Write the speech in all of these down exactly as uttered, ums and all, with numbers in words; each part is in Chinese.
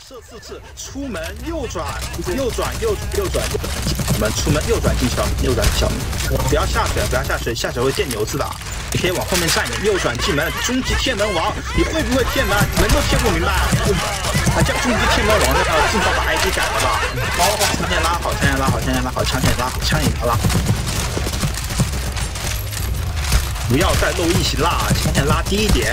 射四次，出门右转，右转，右右转，右转，我们出门右转进小门，右转进小门，不要下水，不要下水，下水会电牛子的。你可以往后面站一点，右转进门，终极天门王，你会不会天门？门都贴不明白，啊，叫终极天门王那个劲爆把 I D 改了吧？好，枪线拉好，枪线拉好，枪线拉好，枪线拉好，枪线拉好。不要再漏一起拉，枪线拉低一点。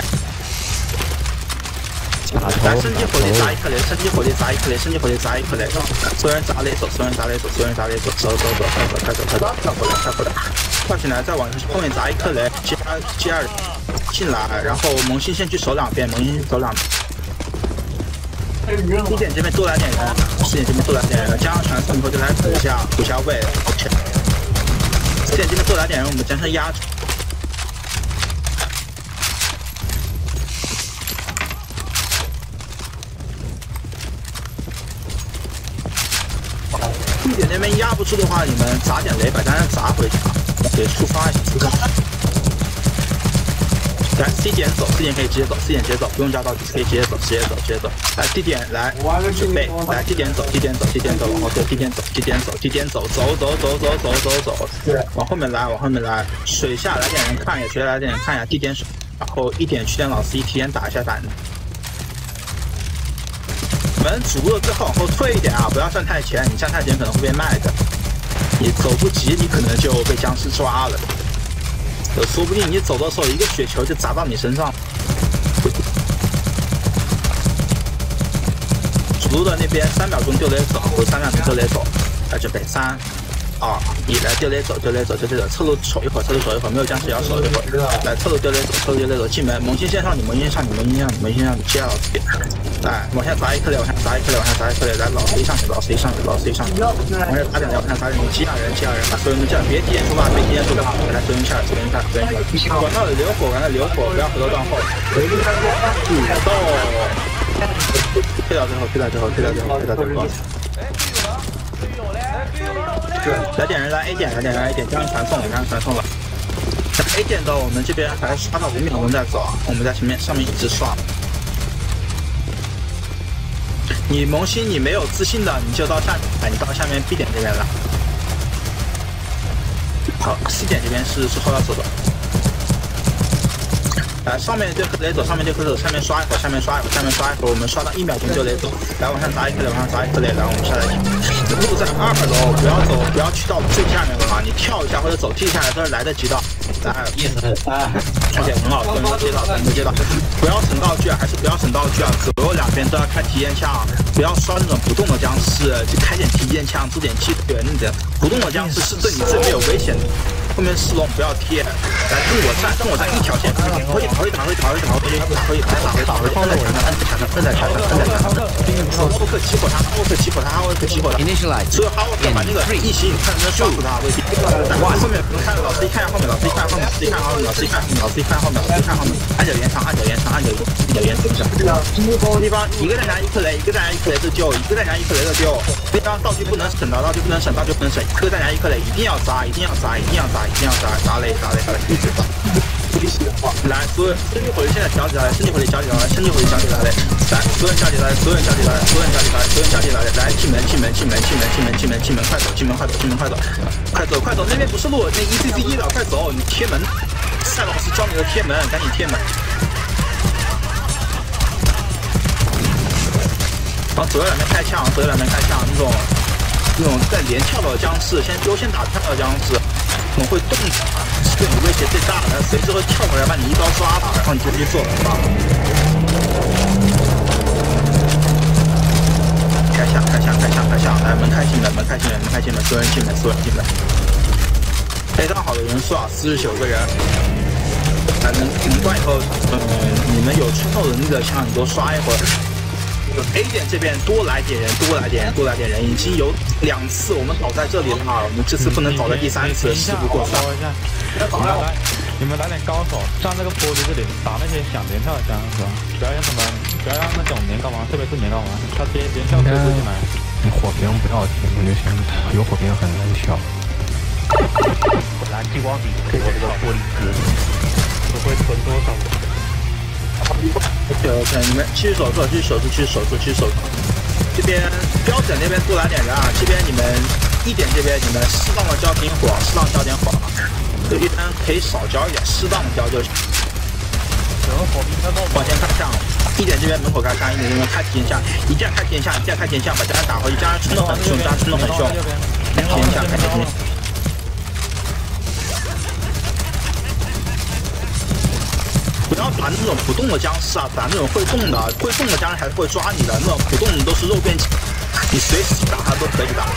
来，升级火力砸一颗雷，升级火力砸一颗雷，升级火力砸一颗雷。所有人砸雷走，所有人砸雷走，所有人砸雷走，走走走，快走快走快走，跳过来跳过来，跳起来再往后面砸一颗雷，接二接二进来，然后萌新先去守两边，萌新守两边。一点这边多来点人，四点这边多来点人，加上传送以后就来补一下补一下位。四点这边多来点人，我们将它压住。 地点那边压不住的话，你们砸点雷把单砸回去，给触发一下，触发。来 C 点走 ，C 点可以直接走 ，C 点直接走，不用加道具，可以直接走，直接走，直接走。来 D 点来准备，来 D 点走 ，D 点走 ，D 点走，往后退 ，D 点走 ，D 点走 ，D 点走，走走走走走走走，往后面来，往后面来，水下来点人看一下，水下来点人看一下 ，D 点水，然后一点去点老 C， 提前打一下板。 门阻了之后往后退一点啊，不要站太前，你站太前可能会被卖的。你走不及，你可能就被僵尸抓了。说不定你走的时候一个雪球就砸到你身上。主路的那边三秒钟丢雷走，三秒钟丢雷走，来准备三。 二一来丢雷走，丢雷走，丢雷走，侧路守一会儿，侧路守一会儿，没有僵尸也要守一会儿。来侧路丢雷走，侧路丢雷走，进门，萌新线上你，萌新上你，萌新上你，萌新上你，接老 C。来，往下砸一颗雷，往下砸一颗雷，往下砸一颗雷，来老 C 上去，老 C 上去，老 C 上去。往下打点雷，往下打点雷，接二人，接二人，把所有人接，别提前出发，别提前出发，来所有人下来，所有人下来，所有人下来。管道里留火，管道留火，不要回头断后。主动。推到最后，推到最后，推到最后，推到最后。 来点人来 A 点，来点人来 A 点，加上传送了，加上传送了。A 点的我们这边还刷到五秒钟再走，我们在前面上面一直刷。你萌新你没有自信的，你就到下面，你到下面 B 点这边来。好 ，C 点这边是是后要走的。 来，上面这颗雷走，上面这颗雷走，下面刷一会儿，下面刷一会儿，下面刷一会儿，我们刷到一秒钟就雷走。来，往上砸一颗雷，往上砸一颗雷，来，我们下来。路在二楼，不要走，不要去到最下面了嘛，你跳一下或者走踢下来都是来得及的。来，意思啊，而且很好，都能接到，都能接到。不要省道具啊，还是不要省道具啊，左右两边都要开体验枪，不要刷那种不动的僵尸，就开点体验枪，做点气源的。不动的僵尸是对你最没有危险的。 后面四龙不要贴，来跟我站，跟我站一条线，可以打回打回打回打回打回打回打回打回，摁在墙上，摁在墙上，摁在墙上，摁在墙上。哈沃克起火他，哈沃克起火他，哈沃克起火他。所有哈沃克把那个异形看能不能刷死他，未必。后面看老 C 看后面，老 C 看后面，老 C 看后面，老 C 看后面，老 C 看后面，老 C 看后面。按脚延长，按脚延长，按脚按脚延长。地方一个再拿一颗雷，一个再拿一颗雷就丢，一个再拿一颗雷就丢。地方道具不能省的，道具不能省，道具不能省，一个再拿一颗雷，一定要砸，一定要砸，一定要砸。 一定要砸砸雷砸雷砸雷，一直砸。来，所有升级火力现在调起来，升级火力调起来，升级火力调起来，来，所有人调起来，所有人调起来，所有人调起来，所有人调起来，来，进门进门进门进门进门进门进门，快走进门快走进门快走，快走快走，那边不是路，那 E C C 一了，快走，你贴门，赛老师教你的贴门，赶紧贴门。往左右两边开枪，左右两边开枪，那种。 那种在连跳的僵尸，先优先打跳的僵尸，可能会动的，是对你威胁最大的，随时会跳过来把你一刀抓吧，然后你就去做了。开枪，开枪，开枪，开枪！来，门开进门，门开进门，门开进门，所有人进门，所有人进门。非常好的人数啊，四十九个人。来，能能关以后，嗯，你们有穿透能力的枪，你多刷一会儿。 A 点这边多来点人，多来点人，多来点人，已经有两次我们倒在这里了，我们这次不能倒在第三次，事不过三。 你们来点高手，上那个坡子这里打那些想连跳的僵尸，不要让他们，不要让那种年糕王，特别是年糕王，他直接连跳推出进来。 火瓶不要停就行，有火瓶很难跳。 蓝激光笔给我这个玻璃割，不会存多少？ OK OK， 你们继续守住，继续守住，继续守住，继续守住。这边标准那边多来点人啊！这边你们一点这边你们适当的交点火，适当交点火。这边可以少交一点，适当的交就行。往前看向，一点这边门口开枪，一点这边开体验下，一键开体验下，一键开体验下，把家人打回去，家人冲得很凶，家人冲得很凶。体验下，开体验。 不要打那种不动的僵尸啊，打那种会动的，会动的僵尸还是会抓你的，那种不动的都是肉便器，你随时打他都可以打。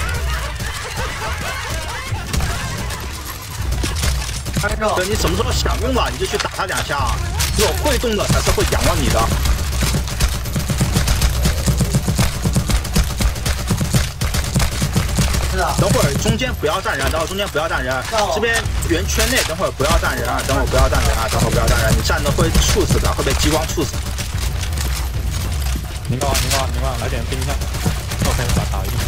对，你什么时候想用了，你就去打他两下。那种会动的才是会仰望你的。等会儿中间不要站人，等会儿中间不要站人，这边圆圈内等会儿不要站人啊，等会儿不要站人啊，等会儿不要站人，你站着会猝死的，会被激光猝死。 你高，你高，你高，来点冰一下 ，OK， 打打一个。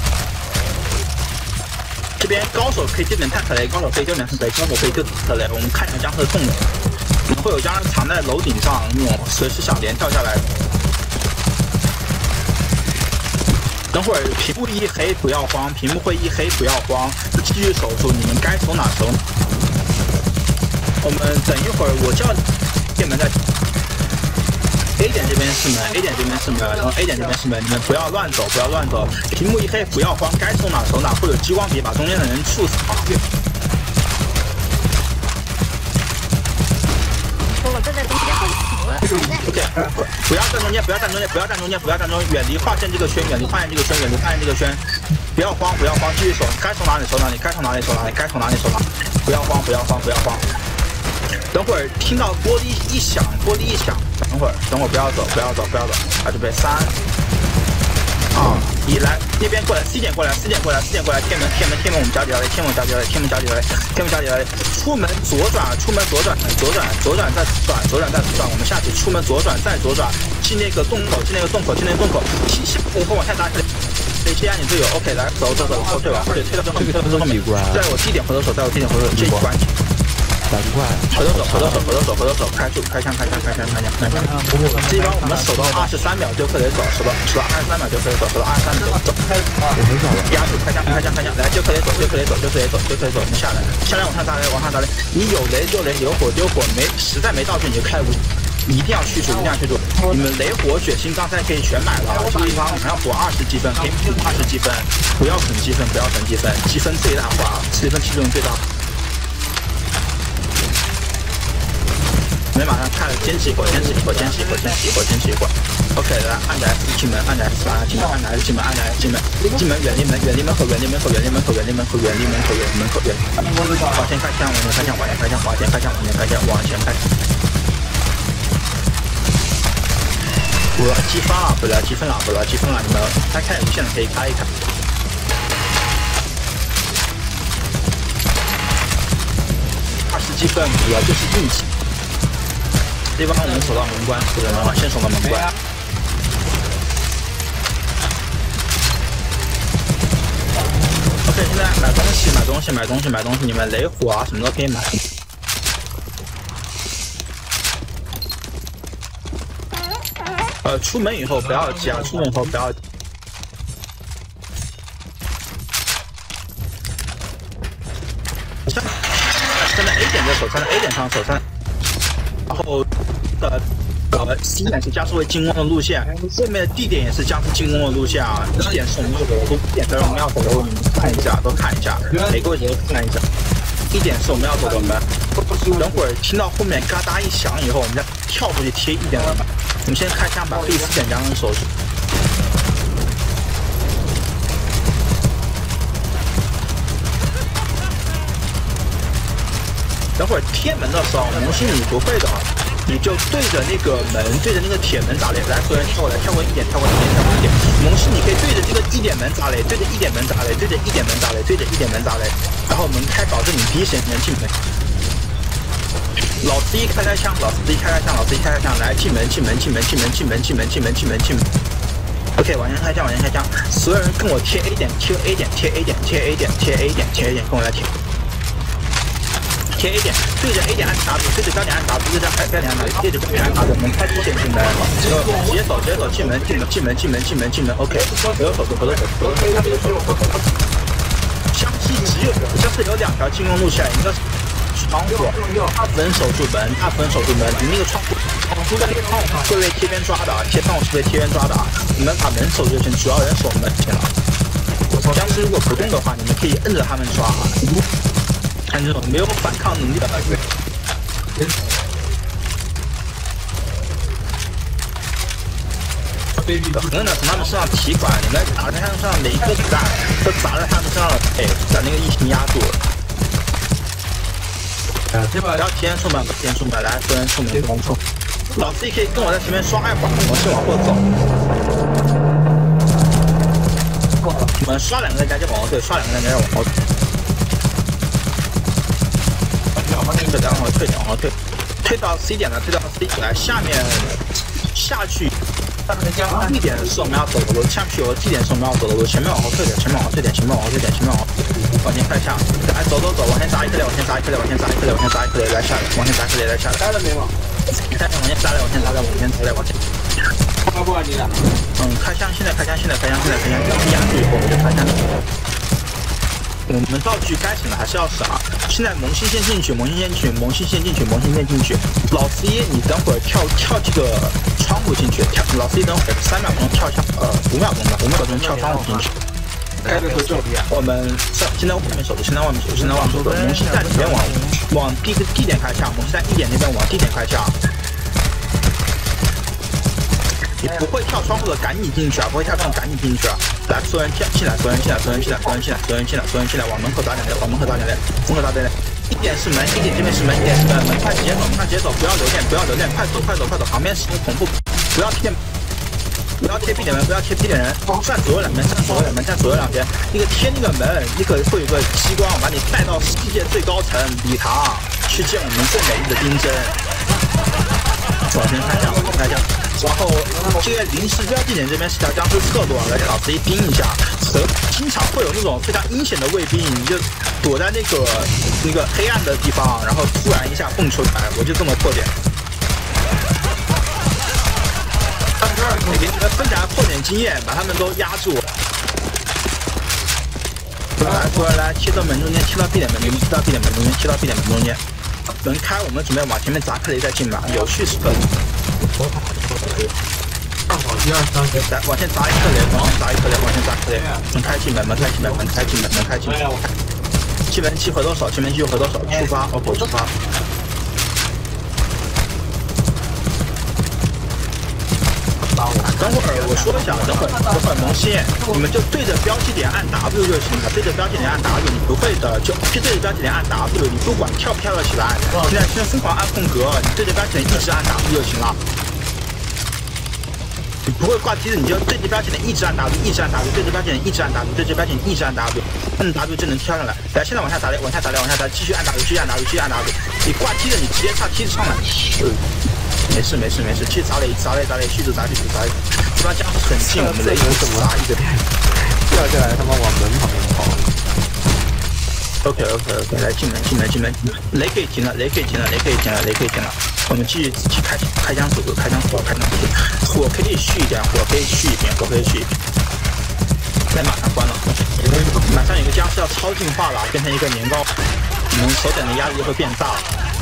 这边高手可以丢点探测雷，高手可以丢点探测雷，高手可以丢探测雷，我们看一下僵尸的动能，可能会有僵尸藏在楼顶上，那种随时想连跳下来。 等会儿屏幕一黑不要慌，屏幕会一黑不要慌，继续守住，你们该守哪守。我们等一会儿我叫电门在 A 点这边是门 ，A 点这边是门，然后 A 点这边是门，你们不要乱走，不要乱走。屏幕一黑不要慌，该守哪守哪，会有激光笔把中间的人猝死。 我站在中间会死。 OK， 不要站中间，不要站中间，不要站中间，不要站中间，远离划线这个圈，远离划线这个圈，远离划线这个圈，不要慌，不要慌，继续守，该守哪里守哪里，该守哪里守哪里，该守哪里守哪里，不要慌，不要慌，不要慌。等会儿听到玻璃一响，玻璃一响，等会儿，等会儿不要走，不要走，不要走，啊，准备三、二、一，来那边过来 ，C 点过来 ，C 点过来 ，C 点过来，天门，天门，天门，我们交底来，天门交底来，天门交底来，天门交底来，出门左转，出门左转，左转，左转再转，左转再转，我们下去，出门左转再左转，进那个洞口，进那个洞口，进那个洞口，下以后往下打起来。 可以接压你队友 ，OK， 来走走走，后退吧，后退，退到最后面，退到最后面。在我地点回头手，在我地点回头手，这一关。 打一怪。 回头走，回头走，回头走，回头走，开住，开枪，开枪，开枪，开枪，开枪。这一关我们守到二十三秒就可以走，守到守到二十三秒就可以走，守到二十三秒就走。 我很少了。 压住，开枪，开枪，开枪，来就可以走，就可以走，就可以走，就可以走。你下来，下来往上打雷，往上打雷。你有雷就雷，有火丢火，没实在没道具你就开无。 一定要去除，一定要去除！你们雷火血清刚才可以全买了，这个地方我们要补二十积分，可以补二十积分，不要省积分，不要省积分，积分最大化，积分提重最大化。你们马上看坚持一会儿，坚持一会儿，坚持一会儿，坚持一会儿，坚持一会儿。OK， 来按着 S 进门，按着 S 按进门，按着 S 进门，按着 S 进门，进门远离门，远离门口，远离门口，远离门口，远离门口，远离门口，远离门口，远。往前开枪，往前开枪，往前开枪，往前开枪，往前开枪，往前开。 不要积分了，不要积分了，不要积分了！你们该开无限的可以开一开。二十积分主要就是运气。这帮我们守到门关，守到门关，先守到门关。OK， 现在买东西，买东西，买东西，买东西，你们雷火啊什么都可以买。 呃，出门以后不要急啊！出门以后不要。站站在 A 点的手，站在 A 点上手上，然后的呃 C 点是加速为进攻的路线，后面的 D 点也是加速进攻的路线啊。D 点是我们要走的路， D 点是我们要走的路，你们看一下，都看一下，每个位置都看一下。一点是我们要走的门，等会儿听到后面嘎哒一响以后，我们再跳过去贴一点的门。 我们先开枪把 B 四点将人守住。等会儿贴门的时候，萌新你不会的，你就对着那个门，对着那个铁门打雷。来，所有人跳过来，跳过一点，跳过一点，跳过一点。萌新你可以对着这个一点门打雷，对着一点门打雷，对着一点门打雷，对着一点门打雷。然后门开，保证你第一时间能进门。 老司机开开枪，老司机开开枪，老司机开开枪，来进门，进门，进门，进门，进门，进门，进门，进门，进门。OK， 往前开枪，往前开枪，所有人跟我贴 A 点，贴 A 点，贴 A 点，贴 A 点，贴 A 点，贴 A 点，跟我来贴。贴贴 A 点，对着 A 点按 W， 对着标点按 W， 对着标点按 W， 对着标点按 W， 门开出线进门，直接走直接走进门进门进门进门进门进门 ，OK， 回头守住回头守住回头守住。湘西只有湘西有两条进攻路线，一个是窗户，大部分守住门，大部分守住门，你那个窗户。 会被贴边抓的，贴窗户是被贴边抓的，你们把门守住就行，主要人守门就行了。僵尸如果不动的话，你们可以摁着他们抓，看这种没有反抗能力的。狠狠的从他们身上提管，你们打在他们身上每一颗子弹都砸在他们身上的腿，把那个异形压住。不要提前出门，不提前出门，来，所有人出门，不出。 老师也可以跟我在前面刷一会儿，我先往后走。我们刷两个人家就往后退，刷两个人家就往后退。退点，往后退点，往后退，退到 C 点了，退到 C 点来，下面下去。D 点是我们要走的路，下去有个 D 点是我们要走的路，前面往后退点，前面往后退点，前面往后退点，前面往后往前快下，来走走走，往前砸一颗雷，往前砸一颗雷，往前砸一颗雷，往前砸一颗雷，来下来，往前砸一颗雷，来下来。开了没有？ 开枪，往前砸来，往前砸来，往前砸来，往前。开不你了？嗯，开枪，现在开枪，现在开枪，现在开枪，压住以后我就开枪。我们道具该省的还是要省啊。现在萌新先进去，萌新先进去，萌新先进去，萌新先进去。老 C， 你等会儿跳跳这个窗户进去，跳老 C 等会儿三秒钟跳枪，呃，五秒钟吧，五秒钟跳窗户进去。开的时候就我们现在外面守住，现在外面守住，现在外面守住。萌新在里面往往 D D 点开枪，萌新在一点那边往 D 点开枪。你不会跳窗户的，赶紧进去啊！不会跳窗户，赶紧进去啊！来，所有人进进来，所有人进来，所有人进来，所有人进来，所有人进来，所有人进来，往门口打点雷，往门口打点雷，门口打点雷。一点是门，一点这边是门，一点是门，门快直接走，快直接走，不要留恋，不要留恋，快走，快走，快走，旁边是恐怖，不要贴。 不要贴 B 点门，不要贴 B 点人，站左右两边，站左右两边，站左右两边。那个贴那个门，那个会有个激光把你带到世界最高层礼堂，去见我们最美丽的丁真。往前开枪，往前开枪。然后这个临时标记点这边是条僵尸侧落，来给老师一盯一下。和经常会有那种非常阴险的卫兵，你就躲在那个那个黑暗的地方，然后突然一下蹦出来，我就这么破点。 给你们分享破点经验，把他们都压住。来，过来，来，切到门中间，切到 B 点门中间，切到 B 点门中间，切到 B 点门中间。门开，我们准备往前面砸颗雷再进吧，有序时刻。来，往前砸一颗雷，往前砸一颗雷，往前砸颗雷。门开进门，门开进门，门开进门，门开进门。进门击回头手，进门击回头手，出发 ，O P 出发。 等会儿我说一下，等会儿等会儿萌新，你们就对着标记点按 W 就行了，对着标记点按 W， 你不会的就就对着标记点按 W， 你不管跳不跳得起来，现在现在疯狂按空格，你对着标记点一直按 W 就行了。你不会挂机的，你就对着标记点一直按 W， 一直按 W， 对着标记点一直按 W， 对着标记点一直按 W， 按 W 就能跳上来。来，现在往下打雷，往下打雷，往下打，继续按 W， 继续按 W， 继续按 W。你挂机的，你直接插梯子上来。没事没事没事，去砸雷砸雷砸雷，续着砸续着砸。这帮僵尸很近，我们雷怎么砸一个掉下来，他妈往门旁边跑。 OK OK OK， 来进门进门进门，雷可以停了，雷可以停了，雷可以停了，雷可以停了。我们继续去开开枪速度，开枪速度，开枪速度。火可以续一点，火可以续一点，火可以续一点。来，马上关了，马上有个僵尸要超进化了，变成一个年糕，你们手点的压力会变大。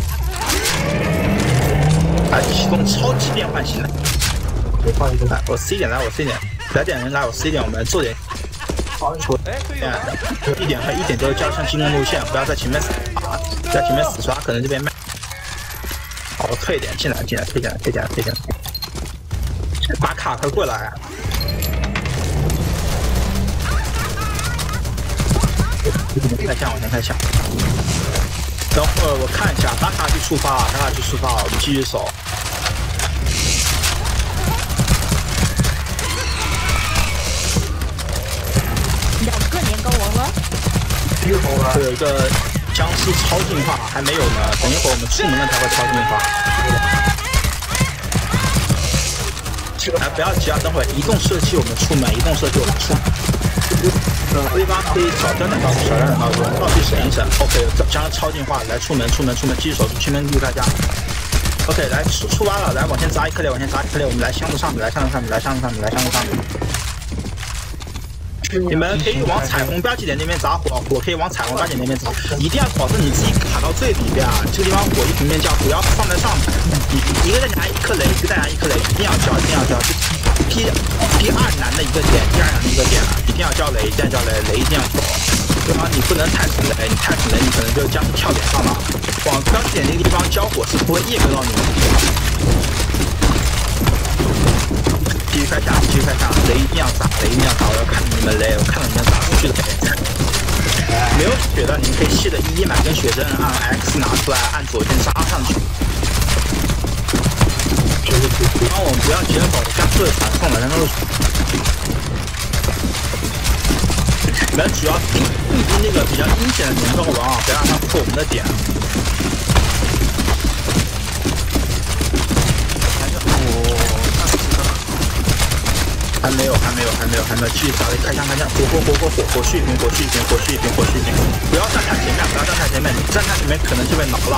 来启动超级变换型的，来我 C 点来我 C 点，来点人来我 C 点，我们做点。一点和一点都是交上进攻路线，不要在前面死啊，在前面死刷，可能这边卖。好，我退一点，进来进来，退进来退进来退进来。把卡快过来。开枪，往前开枪。等会儿我看一下，打卡去触发，打卡去触发，我们继续守。 两个年糕王了。 会有一个僵尸超进化，还没有呢，等一会儿我们出门了才会超进化。 来，不要急啊，等会儿移动射击我们出门，移动射击我们出门。对方可以找标点道具，小标点道具，道具省一省。OK， 将超进化，来出门，出门，出门，继续守住，前面注意大家。OK， 来出出发了，来往前砸一颗雷，往前砸一颗雷，我们来箱子上面，来箱子上面，来箱子上面，来箱子上面。你们可以往彩虹标记点那边砸火，火可以往彩虹标记点那边砸，一定要保证你自己卡到最里边啊！这个地方火一平面叫，不要放在上面。一一个再拿一颗雷，一个再拿一颗雷，一定要交，一定要交。第第二难的一个点，第二难的一个点啊，一定要交雷，一定要交雷，雷一定要走。对方你不能太省雷，你太省雷，你可能就将跳点上了。往标记点那个地方交火是不会夜隔到你们的。继续开枪，继续开枪，雷一定要砸，雷一定要砸！我要看你们雷，我看到你们砸出去的雷。没有血的，你们可以卸的一买根血针，按 X 拿出来，按左键杀上去。然后我们不要急着走，将这传送了，然后你们主要盯盯那个比较阴险的年兽王啊，不要让他破我们的点。还没有，还没有，还没有，还没有，继续打雷，开枪，开枪，火火火火火火续一瓶，火续一瓶，火续一瓶，火续一瓶，不要站太前面，不要站太前面，你站太前面可能就被挠了。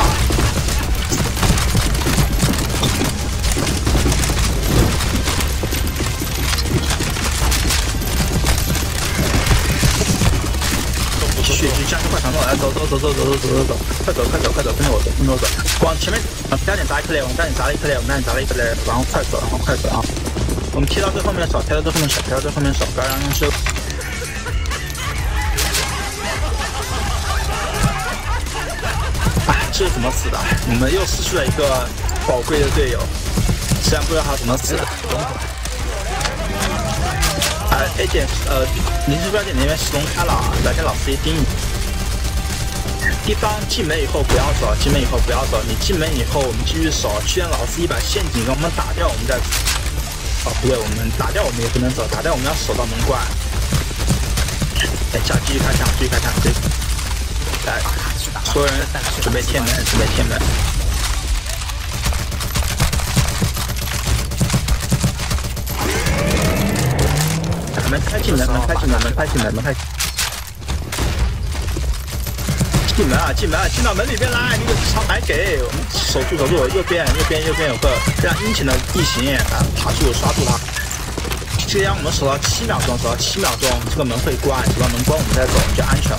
血狙加速快传送，来走走走走走走走走走，快走快走快走，跟着我走，跟着我走，往前面啊，标点砸一颗雷，我们标点砸了一颗雷，我们标点砸了一颗雷，然后快走，然后快走啊。我们贴到最后面手，贴到最后面手，贴到最后面手，不要让人修。哎，这是怎么死的？我们又失去了一个宝贵的队友，虽然不知道他怎么死的。哎 ，A 点呃，临时标点那边石龙开了啊，来跟老司机盯。地方进门以后不要走，进门以后不要走，你进门以后我们继续守，去让老司机把陷阱给我们打掉，我们再。哦，不对，我们打掉我们也不能走，打掉我们要守到门关。哎，下继续开枪，继续开枪，对。来，所有人准备贴门，准备贴门。门开进门，门开进门，门开进门，门开。进门啊，进门啊，进到门里边来，那个长白给我们守住守住，右边右边右边有个非常阴险的地形啊，爬住刷住它。这个让我们守到七秒钟，守到七秒钟，这个门会关，守到门关我们再走，我们就安全了。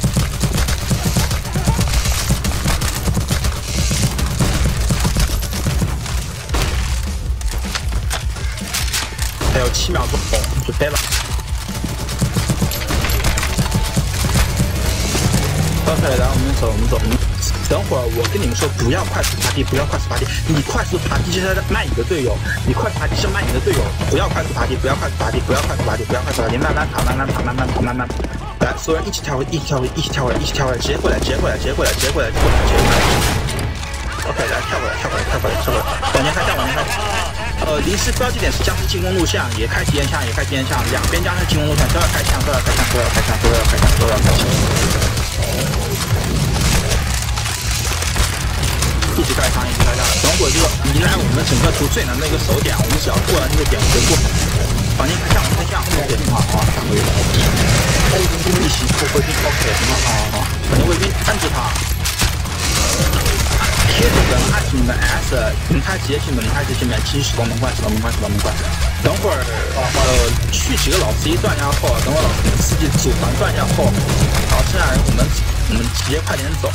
还有七秒钟，准备了。OK， 来，我们走，我们走，我们等会儿我跟你们说，不要快速爬地，不要快速爬地。你快速爬地就是在卖你的队友，你快速爬地是卖你的队友，不要快速爬地，不要快速爬地，不要快速爬地，不要快速爬地，慢慢爬，慢慢爬，慢慢爬，慢慢爬。来，所有人一起跳回，一起跳回，一起跳回来，一起跳回来，直接过来，直接过来，直接过来，直接过来，直接过来，直接过来。OK， 来，跳过来，跳过来，跳过来，跳过来，往前开枪，往前开。呃，临时标记点是僵尸进攻路线，也开体验枪，也开体验枪，两边僵尸进攻路线都要开枪，都要开枪，都要开枪，都要开枪，都要开枪。一直开枪，一直开枪。等会这个迎来我们整个图最难的一个手点，我们只要过了那个点，我们就过。往前开枪，往前开枪，对，很好，好，打回来。一起破回兵 ，OK， 很好，好好好。反正卫兵按住他。贴着门按住你们 S， 门开直接进门，门开直接进门，继续守到门关，守到门关，守到门关。等会儿呃去几个老司机断下后，等会儿老司机组团断下后，然后剩下人我们我们直接快点走。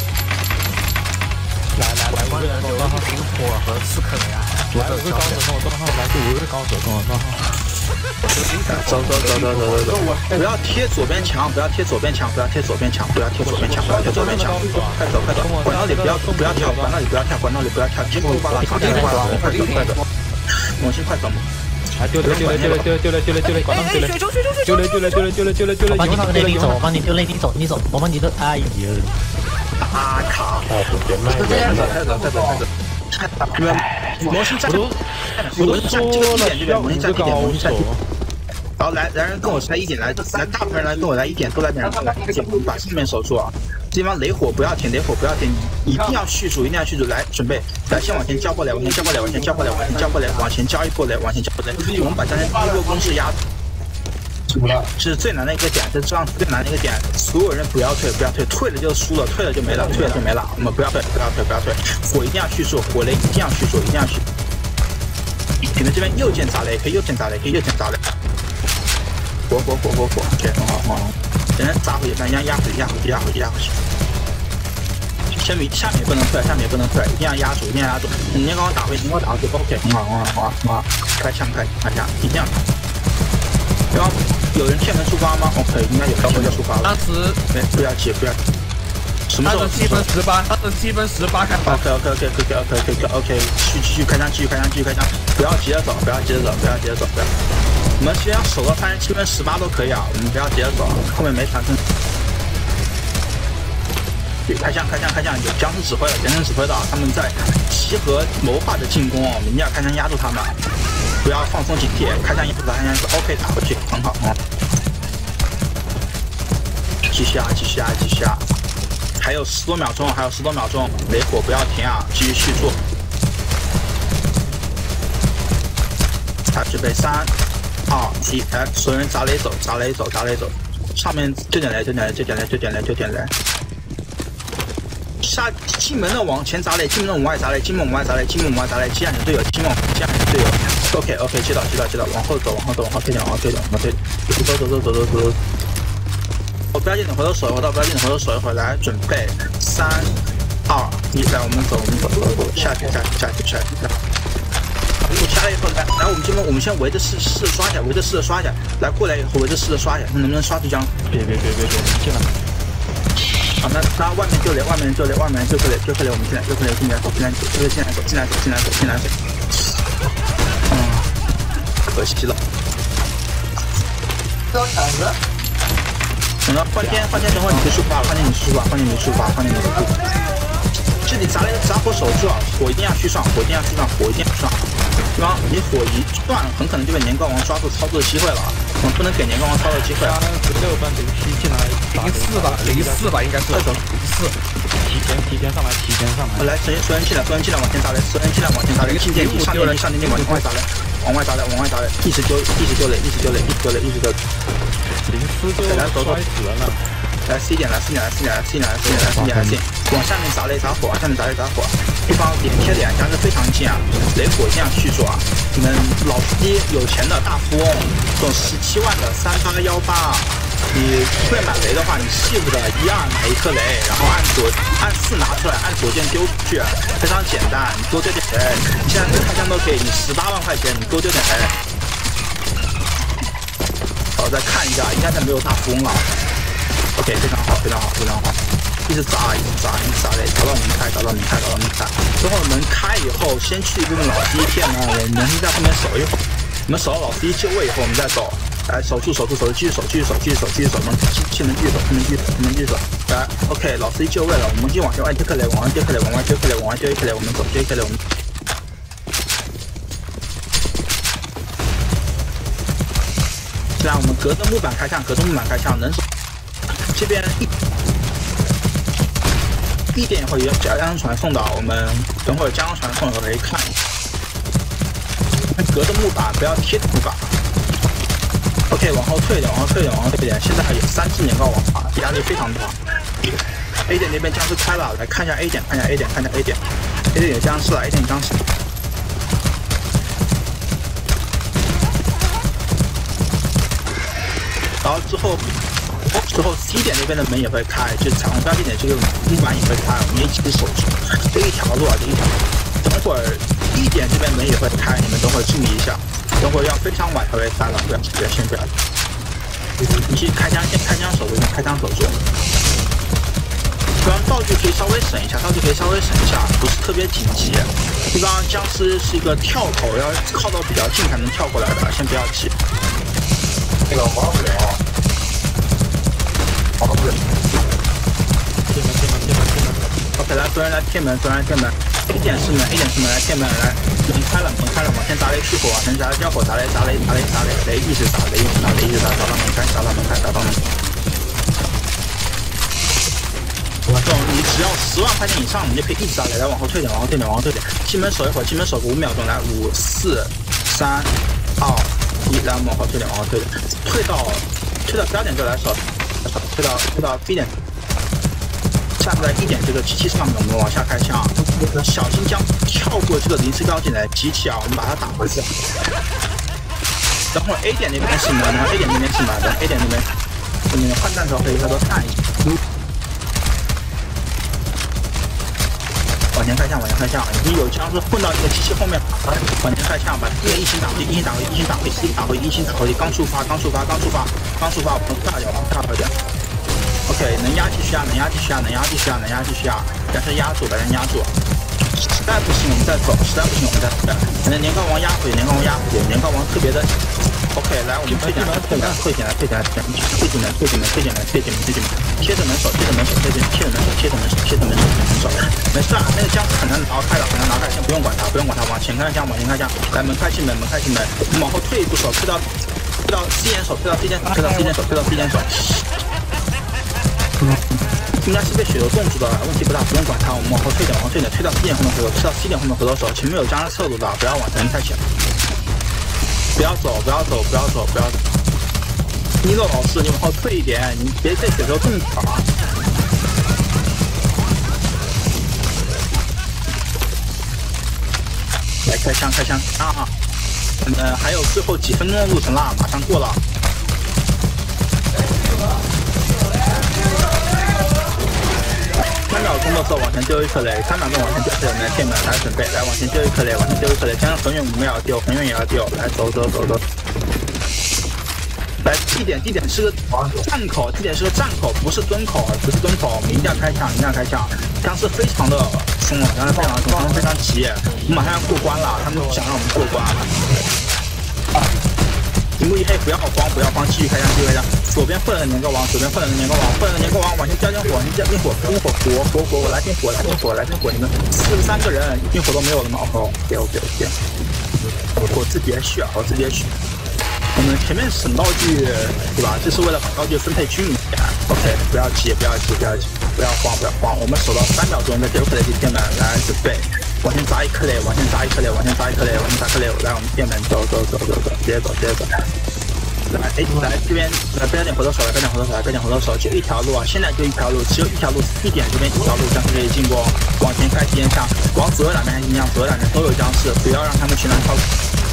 来来来，五个人跟我断号， 火和刺客的呀， 来五个高手跟我断号，来就五个高手跟我断号。 走走走走走走走！不要贴左边墙，不要贴左边墙，不要贴左边墙，不要贴左边墙，不要贴左边墙。快走快走！管道里不要不要跳，管道里不要跳，管道里不要跳，结果把老司机挂了，快走快走！猛星快走！ 哎，丢了丢了丢了丢了丢了丢了丢了，管道丢了！丢了丢了丢了丢了丢了丢了丢了！ 我帮你丢内兵走，我帮你丢内兵走，你走，我帮你丢。哎呀！ 啊卡！快走快走快走快走！你们魔星站，我都站这个地点这边，魔星站地点，魔星站地点。然后来来人跟我来一点，来来大部分人来跟我来一点，都来点来一点，把上面守住啊！ 地方雷火不要停，雷火不要停，一定要续住，一定要续住。来，准备，来，先往前交过来，往前交过来，往前交过来，往前交过来，往前交一波雷，往前交过来。我们把刚才第一波攻势压。 这是最难的一个点，这是这样最难的一个点。所有人不要退，不要退，退了就输了，退了就没了，退了就没了。我们不要退，不要退，不要退。火一定要续住，火雷一定要续住，一定要续。你们这边右键砸雷，可以右键砸雷，可以右键砸雷。火火火火火 ，OK， 很好很好。人砸回去，咱压压回去，压回去，压回去，压回去。先比下面也不能退，下面也不能退，一定要压住，一定要压住。你刚刚打回，你刚刚打回去 ，OK， 很好很好很好很好。开枪开开枪，一定要。 然后有人天门出发吗 ？OK， 应该有人天门出发了。 当时没，不要急，不要。什么时候？ 二十七分十八，二十七分十八开始。 OK OK OK OK OK OK OK， 继续继续开枪，继续开枪，继续开枪，不要急着走，不要急着走，不要急着走，不要。我们虽然守到三十七分十八都可以啊，我们不要急着走，后面没传送。开枪开枪开枪！有僵尸指挥了，僵尸指挥的，他们在集合谋划着进攻哦，我们一定要开枪压住他们。 不要放松警惕，开枪一步打，开枪一步 ，OK， 打回去，很好，很好。继续啊，继续啊，继续啊！还有十多秒钟，还有十多秒钟，雷火不要停啊，继续续做。来，准备三、二、一，来，所有人砸雷走，砸雷走，砸雷走。上面就点雷，就点雷，就点雷，就点雷，就点雷。下进门的往前砸雷，进门的往外砸雷，进门往外砸雷，进门往外砸雷，接下你的队友，进门接下你的队友。 OK OK， 接到接到接到，往后走往后走往后退点往后退点往后退，走走走走走走。我不要紧，你回头守一会，到不要紧，你回头守一会，来准备三二一，来我们走我们走走走，下去下去下去下去。我下来以后来来，我们这边我们先围着试试刷一下，围着试着刷一下，来过来以后围着试着刷一下，看能不能刷出枪。 别别别别别，进来。 好，那那外面就雷，外面就雷，外面就克雷，就克雷，我们进来，就克雷，进来走，进来走，就进来走，进来走，进来走，进来走。嗯，可惜了。 这铲子。 等到换天，换天等会你可以出发了，换天你出发，换天你出发，换天你出发。这里砸雷砸火守住啊，火一定要续上，火一定要续上，火一定要续上。对吧？你火一断，很可能就被年糕王抓住操作的机会了。我们不能给年糕王操作机会。 十六分零七进来， 零四吧，零四吧，应该是。 快走， 零四。 提前提前上来，提前上来。 来，所有人进来，所有人进来往前砸雷，所有人进来往前砸雷，进电梯，上电梯，上电梯往外砸雷，往外砸雷，往外砸雷，一直丢，一直丢雷，一直丢雷，一直丢雷，一直丢雷。 零四就来走走。 死了呢。 来 C 点，来 C 点，来 C 点，来 C 点，来 C 点，来 C 点，来 C 点，往下面砸雷砸火，往下面砸雷砸火，对方脸贴脸，僵尸非常近啊，雷火一定要续住啊！你们老司机有钱的大富翁，中十七万的三八幺八，你会买雷的话，你记不得一二买一颗雷，然后按左按四拿出来，按左键丢出去，非常简单，你多丢点雷，你现在开枪都可以，你十八万块钱，你多丢点雷。好，再看一下，应该是没有大富翁了。 OK， 非常好，非常好，非常好，一直砸，一直砸，一直砸雷，砸到门开，砸到门开，砸到门开。之后门开以后，先去一部分老司机片呢，我们在后面守一会儿。我们守到老司机就位以后，我们再走。来，守住，守住，守住，继续守，继续守，继续守，继续守。门气门继续守，气门继续守，气门继续守。来 ，OK， 老司机就位了，我们就往外丢克雷，往外丢克雷，往外丢克雷，往外丢一克雷，我们走，丢一克雷，我们。现在我们隔着木板开枪，隔着木板开枪，能守。 这边一一点也会有加强传送的，我们等会儿加强传送的时候可以看一下。隔着木板，不要贴着木板。OK， 往后退一点，往后退一点，往后退一点。现在还有三只年糕王啊，压力非常大。A 点那边僵尸开了，来看一下 A 点，看一下 A 点，看一下 A 点。A 点有僵尸了 ，A 点有僵尸。 然后之后。 之后 C 点那边的门也会开，就彩虹标记点这个木板也会开，我们一起守住这一条路啊，这一条。等会儿 E 点这边门也会开，你们等会儿注意一下，等会儿要非常晚才会开了，不要不要先不要。你去开枪，先开枪守住，先开枪守住。不然道具可以稍微省一下，道具可以稍微省一下，不是特别紧急。一般僵尸是一个跳投，要靠到比较近才能跳过来的，先不要急。 这个玩不了。 好，不是。 贴门，贴门，贴门，贴门。 OK， 来，所有人来贴门，所有人来贴门。A 点是门 ，A 点是门，来贴门，来，门开了，门开了，往前砸雷去火，往前砸雷交火，砸雷，砸雷，砸雷，砸雷，雷一直砸，雷一直砸，雷一直砸，砸到门开，砸到门开，砸到门开。 十万块钱以上，你就可以一直打雷，来往后退点，往后退点，往后退点。进门守一会儿，进门守个五秒钟，来五四三二一，来往后退点，往后退点，退到退到标点就来守，退到退到 B 点。下次在一点这个机器上面，我们往下开枪，小心将跳过这个临时标记的机器啊，我们把它打回去。然后 A 点那边是门，然后 A 点那边是门的 ，A 点那边那边换弹头可以回头看一下。往前开枪，往前开枪！你有枪是混到这个机器后面，往前开枪，把敌人一心打回，一心打回，一心打回，一心打回，一心打回，刚出发，刚出发，刚出发，刚出发，我们跳掉，跳回点。OK， 能压继续压，能压继续压，能压继续压，能压继续压，把它压住，把它压住。实在不行我们再走，实在不行我们再走。能年糕王压回去，年糕王压回去，年糕王特别的。OK， 来，我们退进来，退进来，退进来，退进来，退进来，退进来，退进来，退进来，退进来，贴着门手，贴着门手，贴着贴着门手，贴着门手，贴着门手，门手。没事啊，那个枪很难挠开的，很难挠开，先不用管它，不用管它，往前开枪，往前开枪。来，门开进门，门开进门，往后退一步手，退到退到 C 点手，退到 C 点手，退到 C 点手，退到 C 点手。应该是被血流冻住的，问题不大，不用管它。我们往后退点，往后退点，退到 C 点后面回头，退到 C 点后面回头手。前面有加上侧路的，不要往前开枪。不要走，不要走，不要走，不要走。尼洛老师，你往后退一点，你别被血流冻住啊！来开枪，开枪啊！呃，还有最后几分钟的路程了，马上过了。三秒钟的时候往前丢一颗雷，三秒钟往前丢一颗雷，来电门，来准备，来往前丢一颗雷，往前丢一颗雷，加上很远我们也要丢，很远也要丢，来走走走走。来，地点地点是个站口，地点是个站口，不是蹲口，不是蹲口，我们一定要开枪，一定要开枪。枪是非常的凶了，枪是非常凶，他们非常急，我们马上要过关了，他们不想让我们过关。屏幕一黑，不要慌，不要慌，继续开枪，继续开枪。左边混了个年糕王，左边混了个年糕王，混了个年糕王，往前交点火，往前交点火，点火，火火火，我来点火，来点火，来点火，你们四十三个人，一点火都没有了吗？哦 ，OK OK OK， 我自己也需要，我自己也需要。我们前面省道具，对吧？就是为了把道具分配均匀一点。OK， 不要急，不要急，不要急，不要慌，不要慌。我们守到三秒钟，再丢颗雷进天门，来准备。往前砸一颗雷，往前砸一颗雷，往前砸一颗雷，往前砸颗雷，来我们电门走走走走走，直接走直接走。来，哎，来这边来标点回头手，来标点回头手，来标点回头手，就一条路啊，现在就一条路，只有一条路，地点这边一条路，僵尸可以进攻，往前开机烟枪，往左右两边还是一样，左右两边都有僵尸，不要让他们全来超。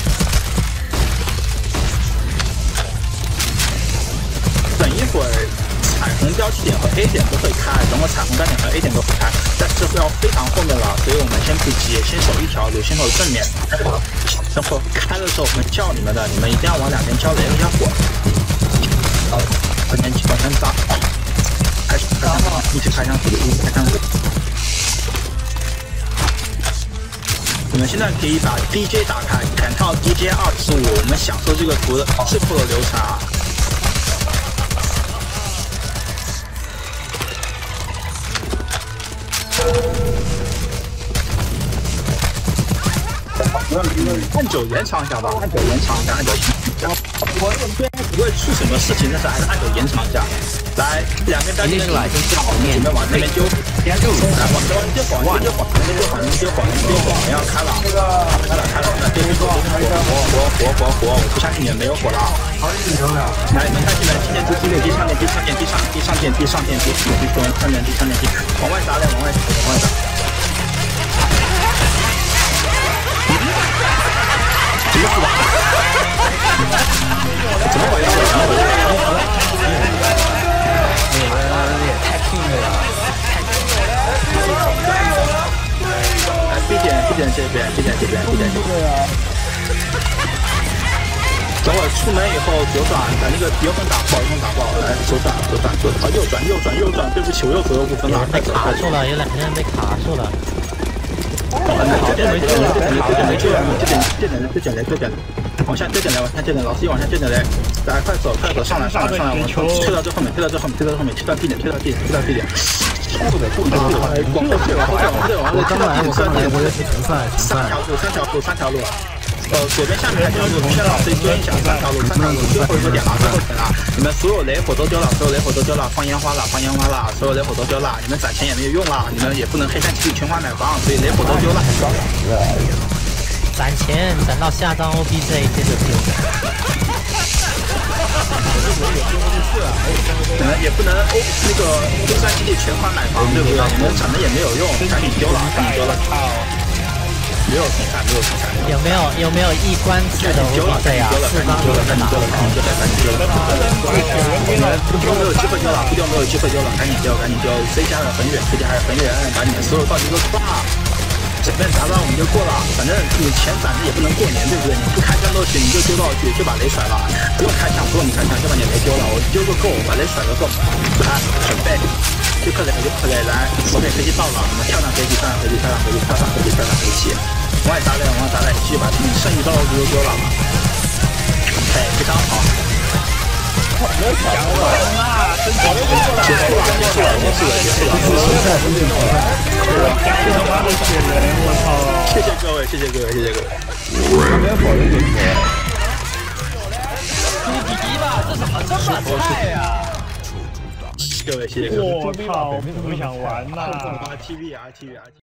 等一会儿。彩虹标记点和 A 点都会开，等会彩虹标点和 A 点都会开，但是要非常后面了，所以我们先不急，先守一条路，先守正面。等会开的时候我们叫你们的，你们一定要往两边交雷，交火。往前往前砸，开始开枪，一直开枪死，一直开枪死。你们现在可以把 D J 打开，砍套 D J 二十五，我们享受这个图的最后的流程啊。按钮延长一下吧，按钮延长一下，按钮延长一下。我虽然不会出什么事情，但是还是按钮延长一下。来，两边标记是来，先好面，准备往那边丢，来往这边丢火，那边丢火，那边丢火，那边丢火，那边丢火，我们要开了，开了开了，那丢火，火火火火火火，我不相信你们没有火了。来，门开进来，进电梯，进电梯，上电梯，上电梯，上电梯，上电梯，上电梯，上电梯，上电梯，上电梯，往外砸嘞，往外砸，往外砸。怎么死的？怎么回事？ 你们也太拼了呀！ 来 ，B 点 ，B 点这边 ，B 点这边 ，B 点这边。等会出门以后左转，把那个油桶打爆，油桶打爆，来左转，左转，左转，右转，右转，右转。对不起，我又左右不分了。 被卡住了，有两个人被卡住了。 这点没救了，这点没救了，这点这点这点雷，这点往下这点雷，往下这点，老师一往下这点雷，来快走快走，上来上来上来，往推到这后面，推到这后面，推到这后面，推到 D 点，推到 D 点，推到 D 点。不的不的不的，往后退往后退往后退往后退，推到 D 点，推到 D 点，三条路三条路三条路。 呃，左边下面还条路，偏老这蹲一下，三条路，三条路，最后一个点了，最后点了，你们所有雷火都丢了，所有雷火都丢了，放烟花了，放烟花了，所有雷火都丢了，你们攒钱也没有用了，你们也不能黑山集体全款买房，所以雷火都丢了。 攒钱攒到下张 O B J 接着丢。 你们也不能欧那个黑山集体全款买房，对不对？你们攒的也没有用，赶紧丢了，赶紧丢了。没有题材，没有题材。 有没有有没有一关制的 O B J 啊？四张丢了，赶紧丢了，赶紧丢了，赶紧丢了。你们不丢没有机会丢了，不丢没有机会丢了，赶紧丢，赶紧丢。C 加的很远 ，C 加还是很远，把你们所有道具都刷。随便砸到我们就过了，反正你钱攒着也不能过年，对不对？你不开战斗去，你就丢道具，就把雷甩了，不用开枪，不用你开枪，就把你雷丢了，我丢个够，把雷甩个够。来，准备，就克雷，就克雷，来，后面飞机到了，你们跳上飞机，跳上飞机，跳上飞机，跳上飞机，跳上飞机，往外砸雷，往外砸雷，继续把你剩余道具都丢了。OK，非常好。结束了，结束了，结束了，结束了，结束了。 他妈的血人，我操！ 谢谢各位，谢谢各位，谢谢各位。 你敌吧，这怎么这么菜呀？ 各位，谢谢各位。 我操，不想玩了。 T V R T V R。